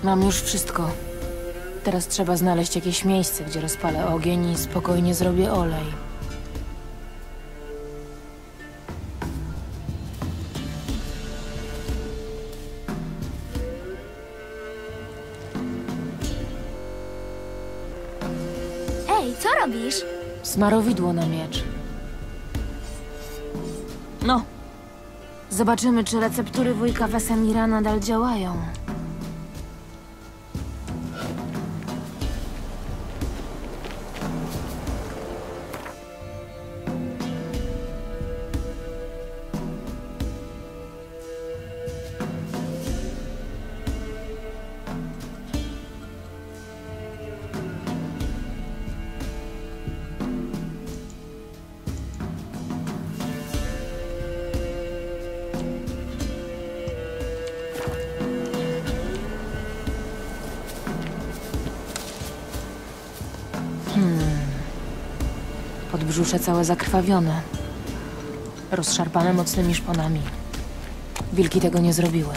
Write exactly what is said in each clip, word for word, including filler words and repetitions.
Mam już wszystko. Teraz trzeba znaleźć jakieś miejsce, gdzie rozpalę ogień i spokojnie zrobię olej. Ej, co robisz? Smarowidło na miecz. No. Zobaczymy, czy receptury wujka Wesemira nadal działają. Podbrzusze całe zakrwawione. Rozszarpane mocnymi szponami. Wilki tego nie zrobiły.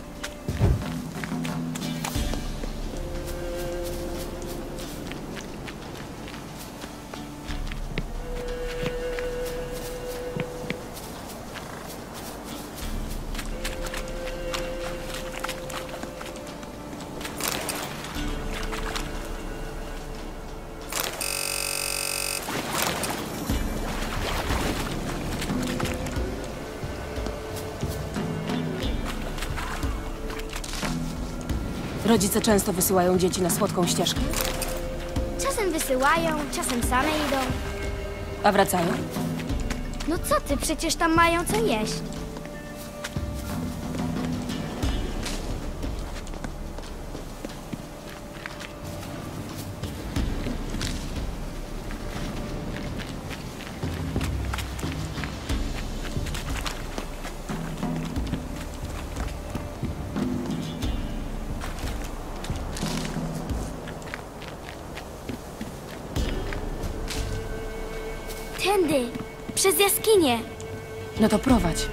Rodzice często wysyłają dzieci na słodką ścieżkę. Czasem wysyłają, czasem same idą. A wracają? No co ty, przecież tam mają co jeść. Tędy, przez jaskinię. No to prowadź.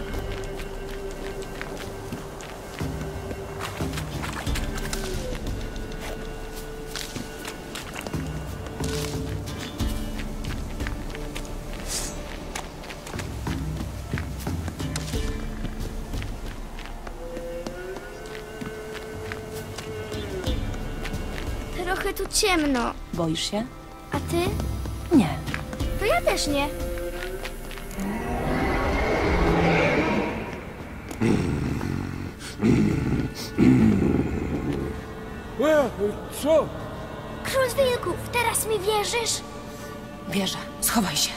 Trochę tu ciemno. Boisz się? A ty? Nie. To ja też nie. E, co? Król wilków, teraz mi wierzysz? Wierzę. Schowaj się.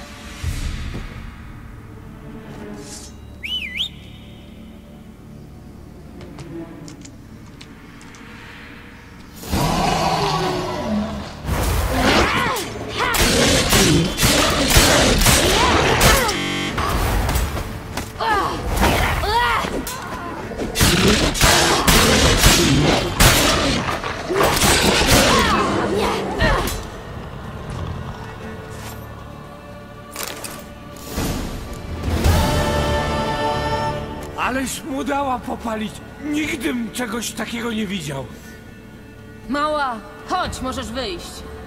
Aleś mu dała popalić. Nigdym czegoś takiego nie widział. Mała, chodź, możesz wyjść.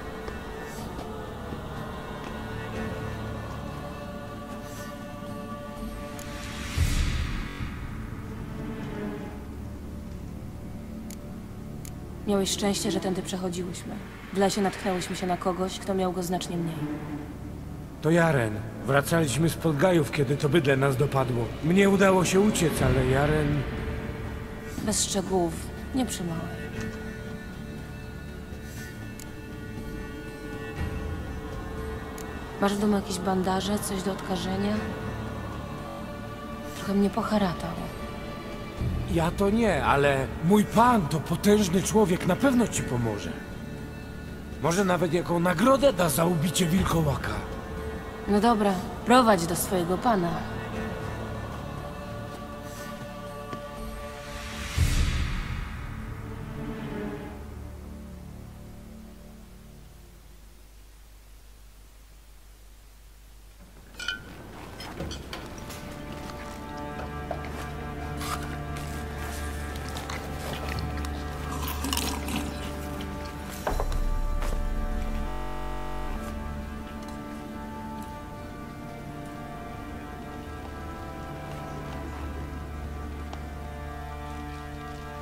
Miałeś szczęście, że tędy przechodziłyśmy. W lesie natknęłyśmy się na kogoś, kto miał go znacznie mniej. To Jaren. Wracaliśmy z Podgajów, kiedy to bydle nas dopadło. Mnie udało się uciec, ale Jaren... Bez szczegółów. Nie przymałej. Masz w domu jakieś bandaże, coś do odkażenia? Trochę mnie poharatał. Ja to nie, ale mój pan to potężny człowiek, na pewno ci pomoże. Może nawet jaką nagrodę da za ubicie wilkołaka. No dobra, prowadź do swojego pana.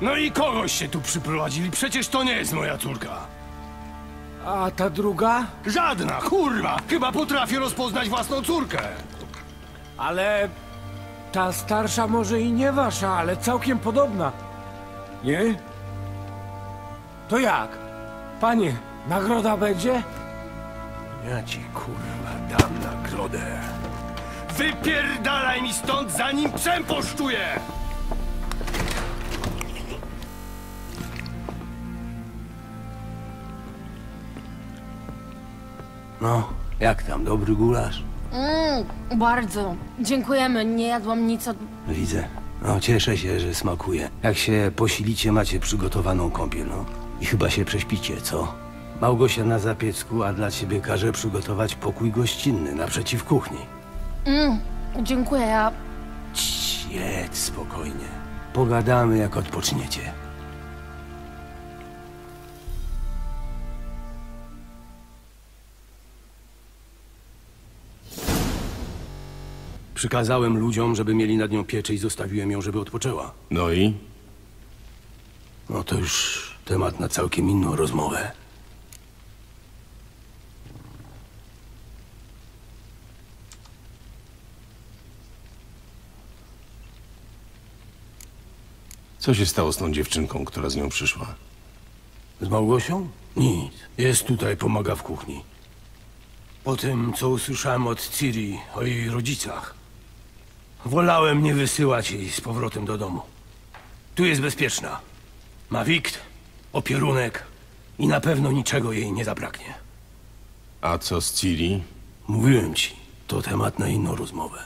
No i kogoś się tu przyprowadzili, przecież to nie jest moja córka. A ta druga? Żadna, kurwa! Chyba potrafię rozpoznać własną córkę. Ale ta starsza może i nie wasza, ale całkiem podobna. Nie? To jak? Panie, nagroda będzie? Ja ci, kurwa, dam nagrodę. Wypierdalaj mi stąd, zanim przemposzczuję! No, jak tam, dobry gulasz? Mm, bardzo. Dziękujemy. Nie jadłam nic od... Widzę. No, cieszę się, że smakuje. Jak się posilicie, macie przygotowaną kąpiel, no. I chyba się prześpicie, co? Małgosia na zapiecku, a dla ciebie każe przygotować pokój gościnny naprzeciw kuchni. Mm, dziękuję, ja... Cii, jedz spokojnie. Pogadamy, jak odpoczniecie. Przykazałem ludziom, żeby mieli nad nią pieczę i zostawiłem ją, żeby odpoczęła. No i? No to już temat na całkiem inną rozmowę. Co się stało z tą dziewczynką, która z nią przyszła? Z Małgosią? Nic. Jest tutaj, pomaga w kuchni. Po tym, co usłyszałem od Ciri o jej rodzicach, wolałem nie wysyłać jej z powrotem do domu. Tu jest bezpieczna. Ma wikt, opierunek i na pewno niczego jej nie zabraknie. A co z Ciri? Mówiłem ci, to temat na inną rozmowę.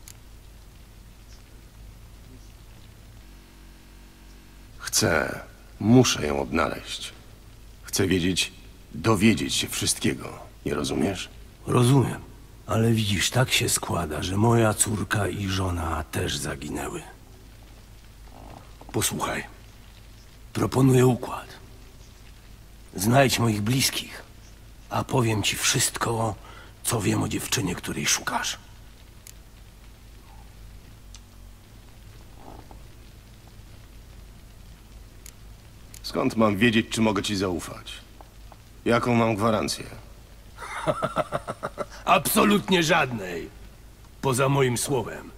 Chcę, muszę ją odnaleźć. Chcę wiedzieć, dowiedzieć się wszystkiego. Nie rozumiesz? Rozumiem, ale widzisz, tak się składa, że moja córka i żona też zaginęły. Posłuchaj, proponuję układ. Znajdź moich bliskich, a powiem ci wszystko, co wiem o dziewczynie, której szukasz. Skąd mam wiedzieć, czy mogę ci zaufać? Jaką mam gwarancję? Absolutnie żadnej. Poza moim słowem.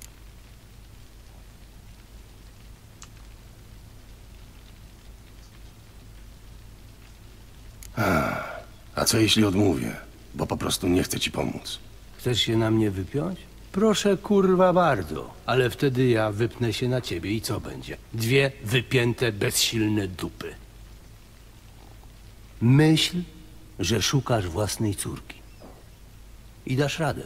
A co jeśli odmówię? Bo po prostu nie chcę ci pomóc. Chcesz się na mnie wypiąć? Proszę, kurwa, bardzo. Ale wtedy ja wypnę się na ciebie i co będzie? Dwie wypięte, bezsilne dupy. Myśl, że szukasz własnej córki. I dasz radę.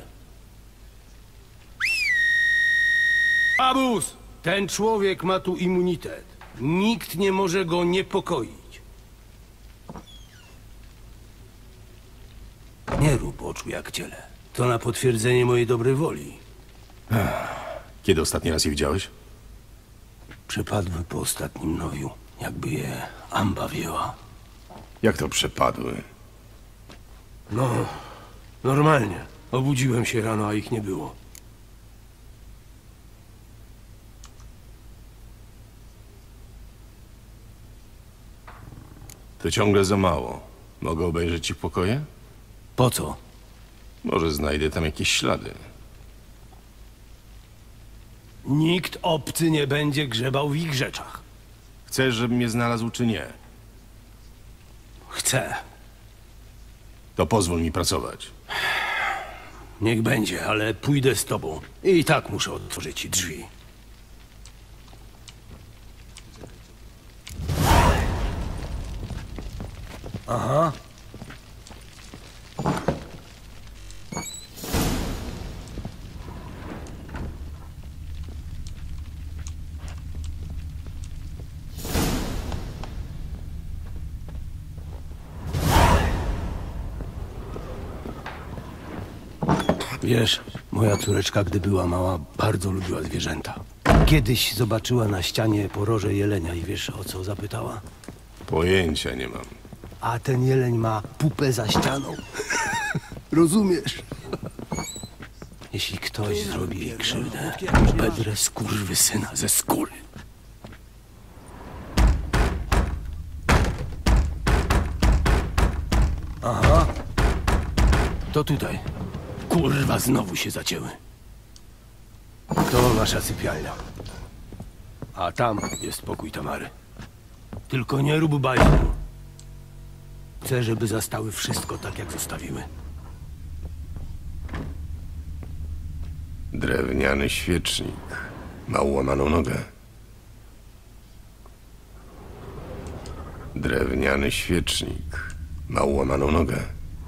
Abus! Ten człowiek ma tu immunitet. Nikt nie może go niepokoić. Nie rób oczu jak ciele. To na potwierdzenie mojej dobrej woli. Kiedy ostatni raz je widziałeś? Przepadły po ostatnim nowiu, jakby je amba wzięła. Jak to przepadły? No, normalnie. Obudziłem się rano, a ich nie było. To ciągle za mało. Mogę obejrzeć ci w pokoje? Po co? Może znajdę tam jakieś ślady. Nikt obcy nie będzie grzebał w ich rzeczach. Chcesz, żebym je znalazł, czy nie? Chcę. To pozwól mi pracować. Niech będzie, ale pójdę z tobą. I tak muszę otworzyć ci drzwi. Aha. Wiesz, moja córeczka, gdy była mała, bardzo lubiła zwierzęta. Kiedyś zobaczyła na ścianie poroże jelenia i wiesz, o co zapytała? Pojęcia nie mam. A ten jeleń ma pupę za ścianą. Rozumiesz? Jeśli ktoś zrobi jej krzywdę, bedrę skurwysyna ze skóry. To tutaj. Kurwa, znowu się zacięły. To nasza sypialnia. A tam jest pokój Tamary. Tylko nie rób bajku. Chcę, żeby zastały wszystko tak, jak zostawiły. Drewniany świecznik. Ma ułamaną nogę. Drewniany świecznik. Ma ułamaną nogę.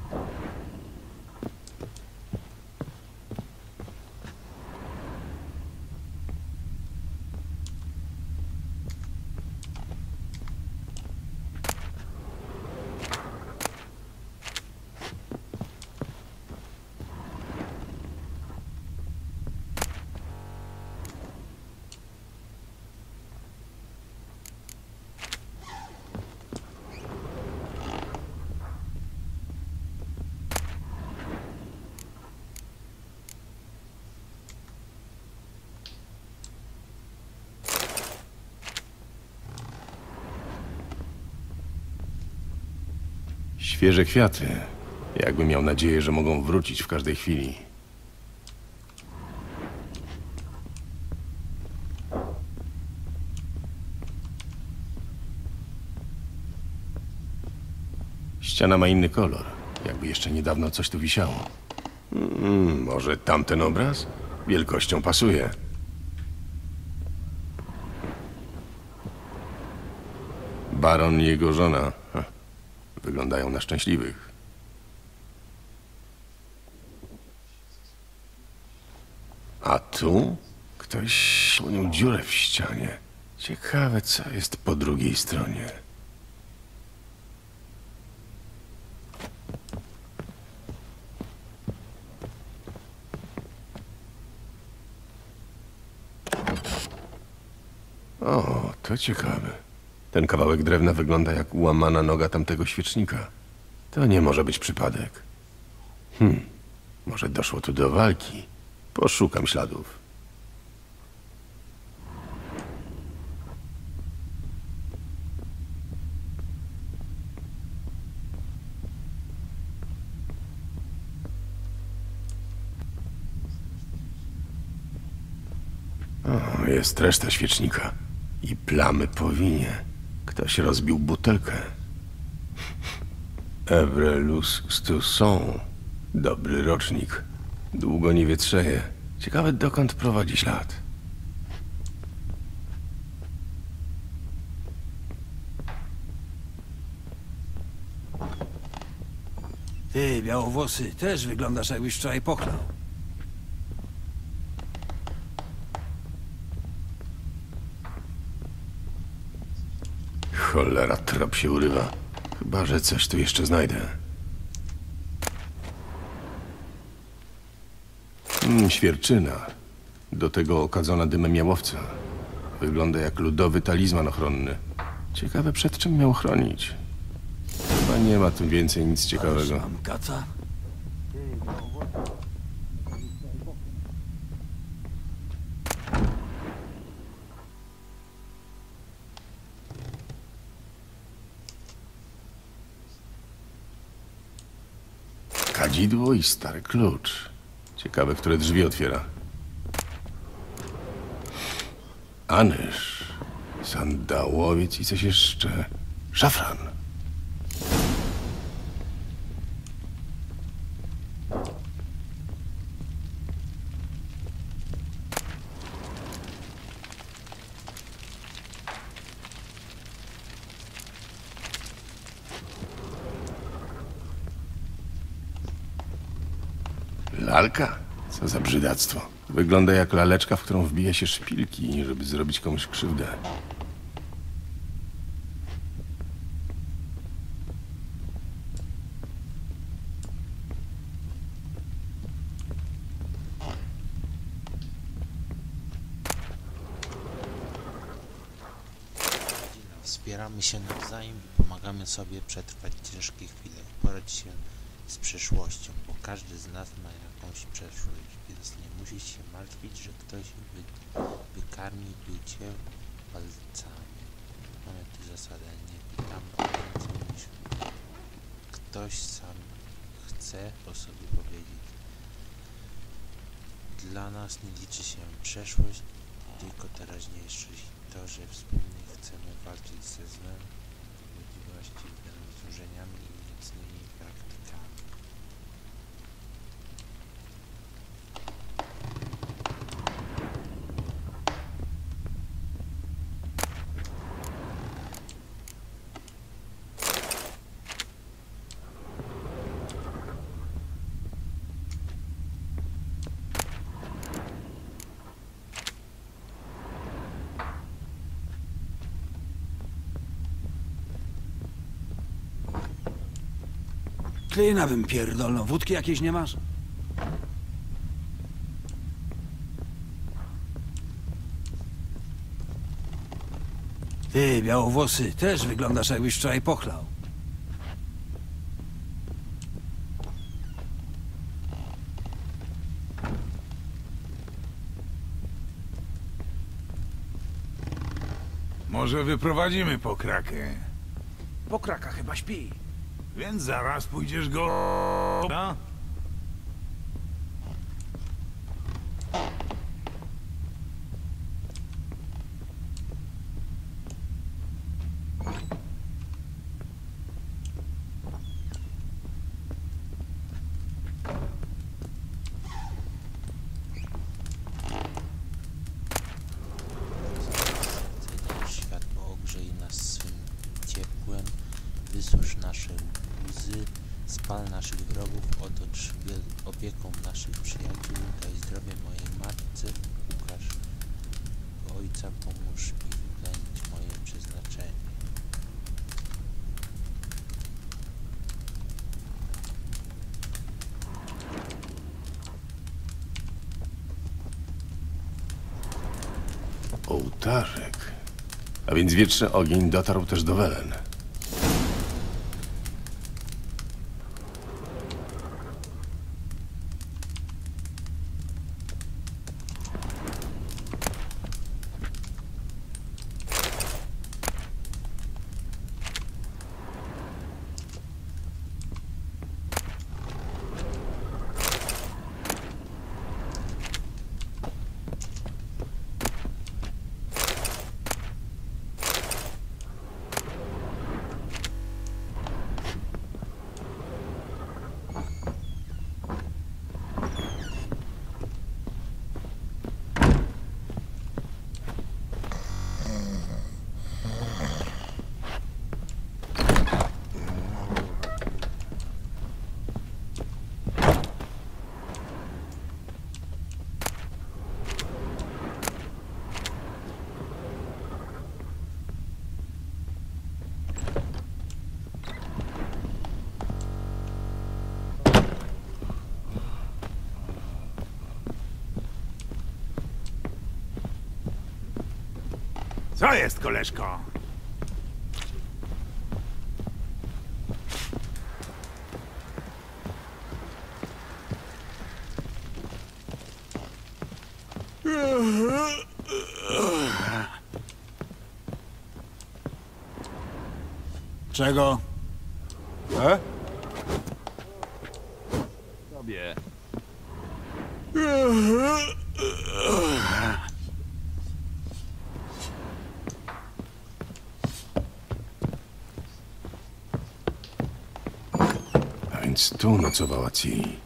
Świeże kwiaty. Jakby miał nadzieję, że mogą wrócić w każdej chwili. Ściana ma inny kolor. Jakby jeszcze niedawno coś tu wisiało. Mm, może tamten obraz? Wielkością pasuje. Baron i jego żona. Ha. Wyglądają na szczęśliwych. A tu? Ktoś słonił dziurę w ścianie. Ciekawe, co jest po drugiej stronie. O, to ciekawe. Ten kawałek drewna wygląda jak łamana noga tamtego świecznika. To nie może być przypadek. Hmm, może doszło tu do walki. Poszukam śladów. O, jest reszta świecznika. I plamy po winie. Ktoś rozbił butelkę. Evrelus Stusson. Dobry rocznik. Długo nie wietrzeje. Ciekawe, dokąd prowadzi ślad. Ty, białowłosy, też wyglądasz, jakbyś wczoraj pochlał. Cholera, trop się urywa. Chyba że coś tu jeszcze znajdę. Mm, świerczyna. Do tego okadzona dymem jałowca. Wygląda jak ludowy talizman ochronny. Ciekawe, przed czym miał chronić. Chyba nie ma tu więcej nic ciekawego. Mam kaca? Kadzidło i stary klucz. Ciekawe, które drzwi otwiera. Anyż, sandałowiec i coś jeszcze. Szafran. Lalka? Co za brzydactwo. Wygląda jak laleczka, w którą wbija się szpilki, żeby zrobić komuś krzywdę. Wspieramy się nawzajem i pomagamy sobie przetrwać ciężkie chwile, poradzić się z przeszłością, bo każdy z nas ma jakąś przeszłość, więc nie musisz się martwić, że ktoś wy, wykarmiłby cię palcami. Mamy tu zasadę, nie pytam o więcej niż ktoś sam chcę o sobie powiedzieć. Dla nas nie liczy się przeszłość, tylko teraźniejszość. To, że wspólnie chcemy walczyć ze złem, sprawiedliwości, rozróżnieniami i mocnymi praktykami. Klina bym pierdolną. Wódki jakiejś nie masz? Ty, białowłosy, też wyglądasz jakbyś wczoraj pochlał. Może wyprowadzimy pokrakę, Pokraka chyba śpi. więc zaraz pójdziesz go... No? Światło ogrzeje nas swym ciepłem, wysusz nasze łzy, spal naszych wrogów, otocz opieką naszych przyjaciół, daj zdrowie mojej matce, ukaż ojca, pomóż mi wypełnić moje przeznaczenie. Ołtarzek. A więc wieczny ogień dotarł też do Welen. Co jest, koleżko? Czego? E? Tobie. A więc tu nocowała Ciri.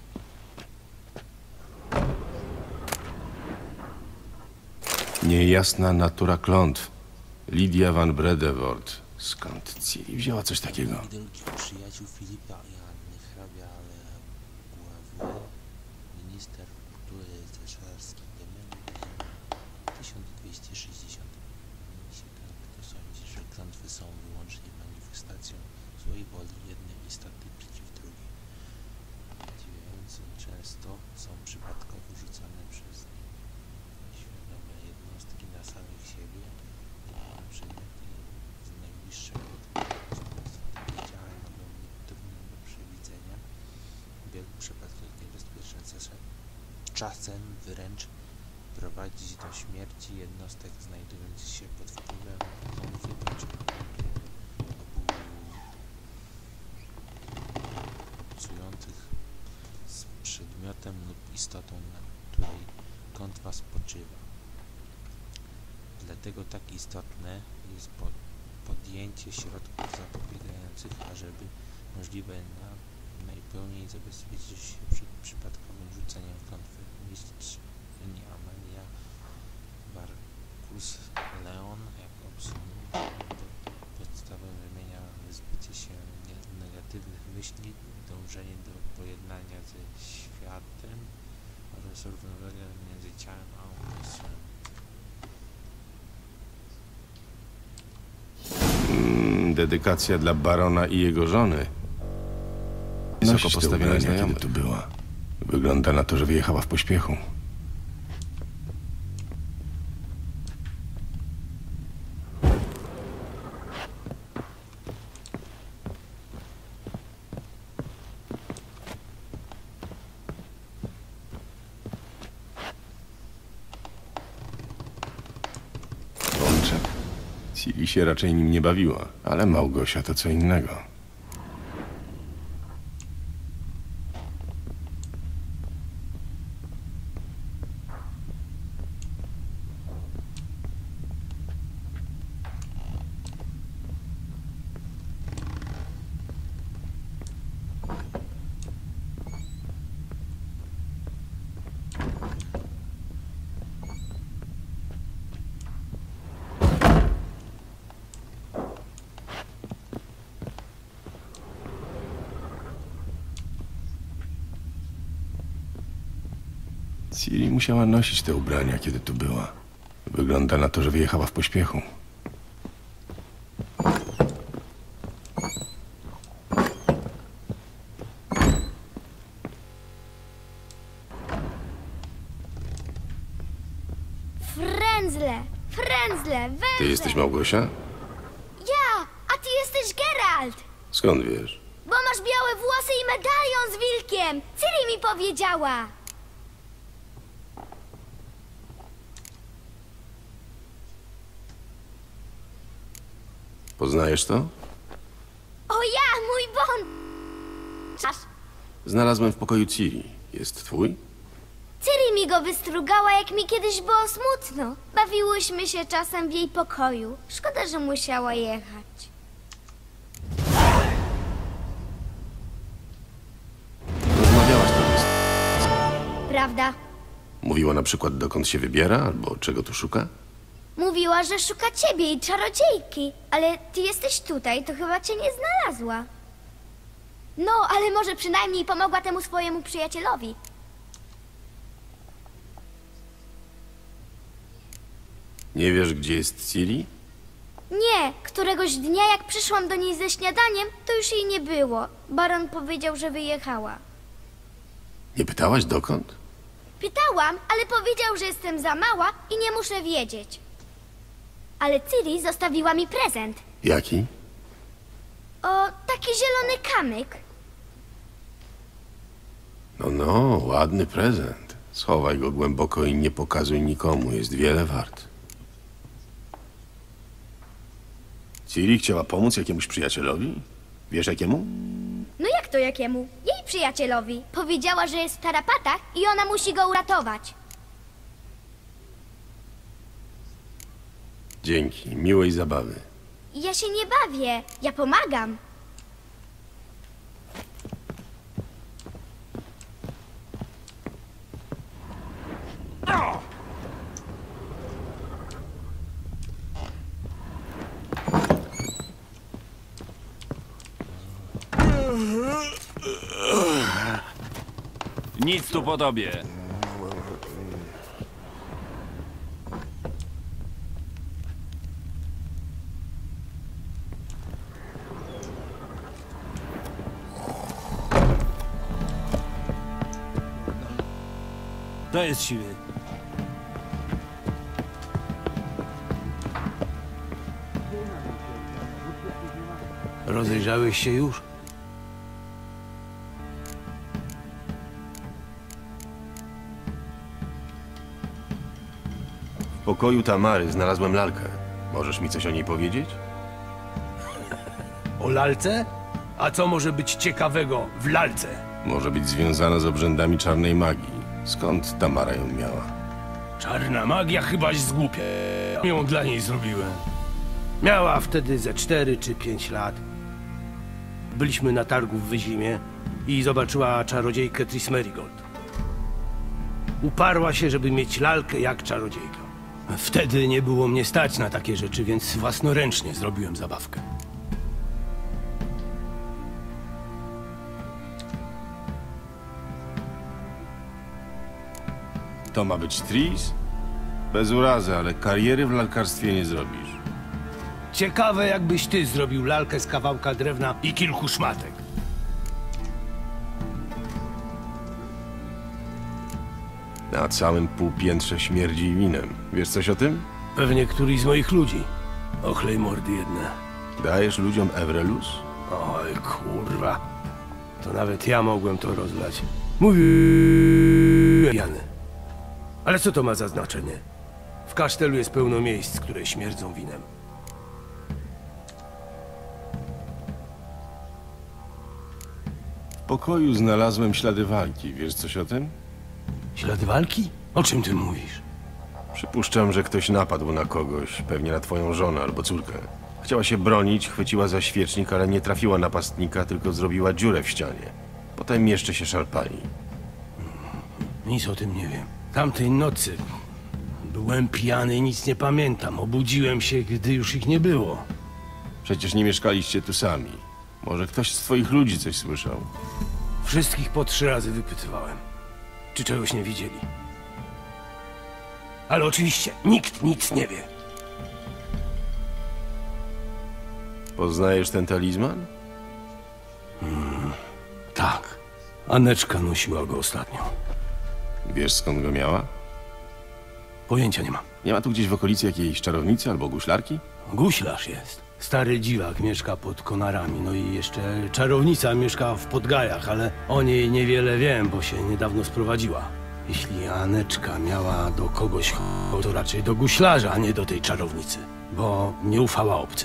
Niejasna natura klątw. Lidia van Bredewort. Skąd Ciri wzięła coś takiego? Wielkich przyjaciół Filipa i Anny, hrabia Guavue, minister kultury cesarski Gemelli, tysiąc dwieście sześćdziesiąt. Kto sądzi, że klątwy są wyłącznie manifestacją złej woli jednej istoty przeciw drugiej. Dziwiająco często są przypadkowo rzucane przez świadome jednostki na samych siebie i przedmioty z najbliższego takie działań mogą być trudne do przewidzenia. W wielu przypadkach niebezpieczne czasem wręcz prowadzić do śmierci jednostek znajdujących się pod wpływem konfliktu czy obucujących istotą lub istotą, na której klątwa spoczywa. Dlatego tak istotne jest podjęcie środków zapobiegających, ażeby możliwe na najpełniej zabezpieczyć się przed przypadkowym rzuceniem klątwy. Mistrzyni Amelia Barkus Leon jako podstawę wymienia wyzbycie się negatywnych myśli, dążenie do pojednania ze światem oraz równowagę między ciałem a umysłem. Mm, dedykacja dla barona i jego żony. Wysoko postawiona znajoma tu była. Wygląda na to, że wyjechała w pośpiechu. Pączek. Ciri się raczej nim nie bawiła, ale Małgosia to co innego. Ciri musiała nosić te ubrania, kiedy tu była. Wygląda na to, że wyjechała w pośpiechu. Frędzle! Frędzle! Węże! Ty jesteś Małgosia? Ja! A ty jesteś Geralt! Skąd wiesz? Bo masz białe włosy i medalion z wilkiem! Ciri mi powiedziała! Poznajesz to? O ja, mój bon! Znalazłem w pokoju Ciri. Jest twój? Ciri mi go wystrugała, jak mi kiedyś było smutno. Bawiłyśmy się czasem w jej pokoju. Szkoda, że musiała jechać. Rozmawiałaś tam z... Prawda? Mówiła na przykład, dokąd się wybiera, albo czego tu szuka? Mówiła, że szuka ciebie i czarodziejki. Ale ty jesteś tutaj, to chyba cię nie znalazła. No, ale może przynajmniej pomogła temu swojemu przyjacielowi. Nie wiesz, gdzie jest Ciri? Nie, któregoś dnia jak przyszłam do niej ze śniadaniem, to już jej nie było. Baron powiedział, że wyjechała. Nie pytałaś dokąd? Pytałam, ale powiedział, że jestem za mała i nie muszę wiedzieć. Ale Ciri zostawiła mi prezent. Jaki? O, taki zielony kamyk. No, no, ładny prezent. Schowaj go głęboko i nie pokazuj nikomu, jest wiele wart. Ciri chciała pomóc jakiemuś przyjacielowi? Wiesz jakiemu? No jak to jakiemu? Jej przyjacielowi. Powiedziała, że jest w tarapatach i ona musi go uratować. Dzięki, miłej zabawy. Ja się nie bawię, ja pomagam. Nic tu po tobie. To jest siły. Rozejrzałeś się już? W pokoju Tamary znalazłem lalkę. Możesz mi coś o niej powiedzieć? O lalce? A co może być ciekawego w lalce? Może być związana z obrzędami czarnej magii. Skąd Tamara ją miała? Czarna magia chybaś zgłupia. Ją dla niej zrobiłem. Miała wtedy ze cztery czy pięć lat. Byliśmy na targu w Wyzimie i zobaczyła czarodziejkę Tris Merigold. Uparła się, żeby mieć lalkę jak czarodziejka. Wtedy nie było mnie stać na takie rzeczy, więc własnoręcznie zrobiłem zabawkę. To ma być Tris? Bez urazy, ale kariery w lalkarstwie nie zrobisz. Ciekawe, jakbyś ty zrobił lalkę z kawałka drewna i kilku szmatek. Na całym półpiętrze śmierdzi winem. Wiesz coś o tym? Pewnie któryś z moich ludzi. Ochlej mordy jedne. Dajesz ludziom Evrelus? Oj, kurwa. To nawet ja mogłem to rozlać. Mówię... Jany. Ale co to ma za znaczenie? W kasztelu jest pełno miejsc, które śmierdzą winem. W pokoju znalazłem ślady walki. Wiesz coś o tym? Ślady walki? O czym ty mówisz? Przypuszczam, że ktoś napadł na kogoś, pewnie na twoją żonę albo córkę. Chciała się bronić, chwyciła za świecznik, ale nie trafiła napastnika, tylko zrobiła dziurę w ścianie. Potem jeszcze się szarpali. Nic o tym nie wiem. Tamtej nocy byłem pijany i nic nie pamiętam. Obudziłem się, gdy już ich nie było. Przecież nie mieszkaliście tu sami. Może ktoś z twoich ludzi coś słyszał? Wszystkich po trzy razy wypytywałem, czy czegoś nie widzieli. Ale oczywiście nikt nic nie wie. Poznajesz ten talizman? Tak. Aneczka nosiła go ostatnio. Wiesz, skąd go miała? Pojęcia nie mam. Nie ma tu gdzieś w okolicy jakiejś czarownicy albo guślarki? Guślarz jest. Stary dziwak mieszka pod Konarami, no i jeszcze czarownica mieszka w Podgajach, ale o niej niewiele wiem, bo się niedawno sprowadziła. Jeśli Aneczka miała do kogoś ch- to raczej do guślarza, a nie do tej czarownicy, bo nie ufała obcym.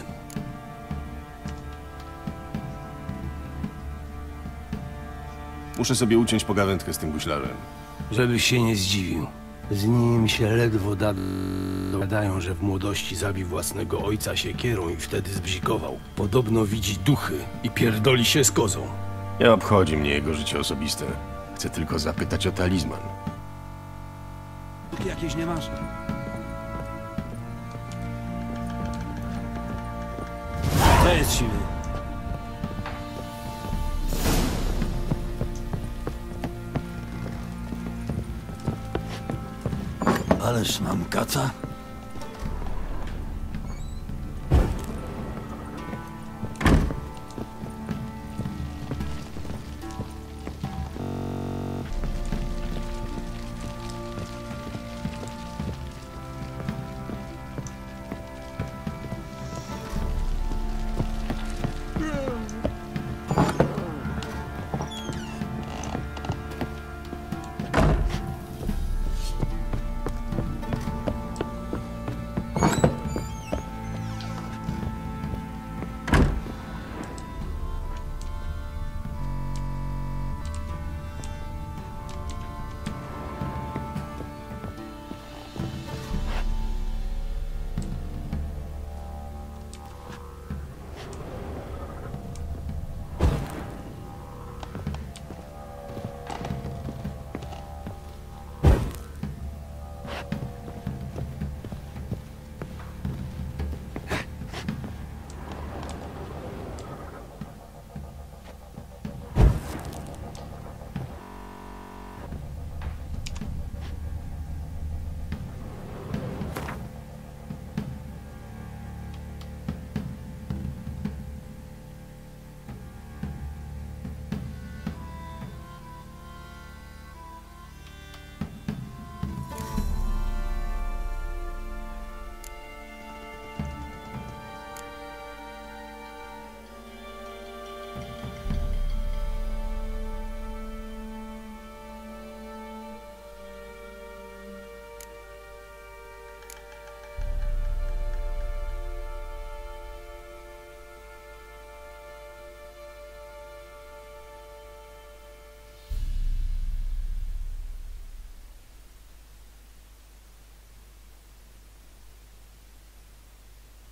Muszę sobie uciąć pogawędkę z tym guślarzem. Żebyś się nie zdziwił. Z nim się ledwo da... Gadają, że w młodości zabił własnego ojca siekierą i wtedy zbzikował. Podobno widzi duchy i pierdoli się z kozą. Nie obchodzi mnie jego życie osobiste. Chcę tylko zapytać o talizman. Jakieś nie masz. To jest siły. Ależ mam kaca.